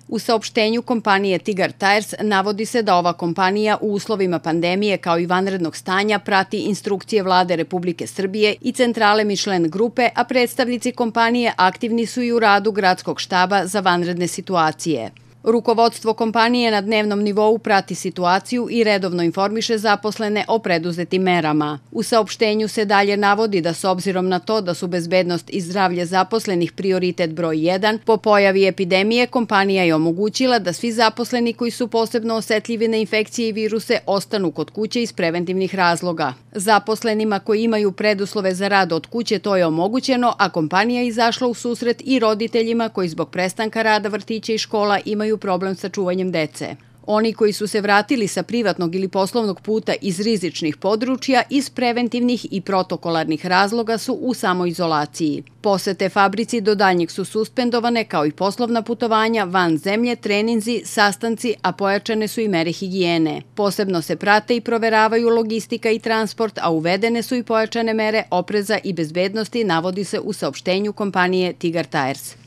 U saopštenju kompanije Tigar Tires navodi se da ova kompanija u uslovima pandemije kao i vanrednog stanja prati instrukcije Vlade Republike Srbije i centrale Michelin grupe, a predstavnici kompanije aktivni su i u radu Gradskog štaba za vanredne situacije. Rukovodstvo kompanije na dnevnom nivou prati situaciju i redovno informiše zaposlene o preduzetim merama. U saopštenju se dalje navodi da s obzirom na to da su bezbednost i zdravlje zaposlenih prioritet broj 1, po pojavi epidemije kompanija je omogućila da svi zaposleni koji su posebno osetljivi na infekcije i viruse ostanu kod kuće iz preventivnih razloga. Zaposlenima koji imaju preduslove za rad od kuće to je omogućeno, a kompanija je izašla u susret i roditeljima koji zbog prestanka rada vrtića i škola imaju problem sa čuvanjem dece. Oni koji su se vratili sa privatnog ili poslovnog puta iz rizičnih područja iz preventivnih i protokolarnih razloga su u samoizolaciji. Posete fabrici do daljnjeg su suspendovane kao i poslovna putovanja van zemlje, treninzi, sastanci, a pojačane su i mere higijene. Posebno se prate i proveravaju logistika i transport, a uvedene su i pojačane mere opreza i bezbednosti, navodi se u saopštenju kompanije Tigar Tires.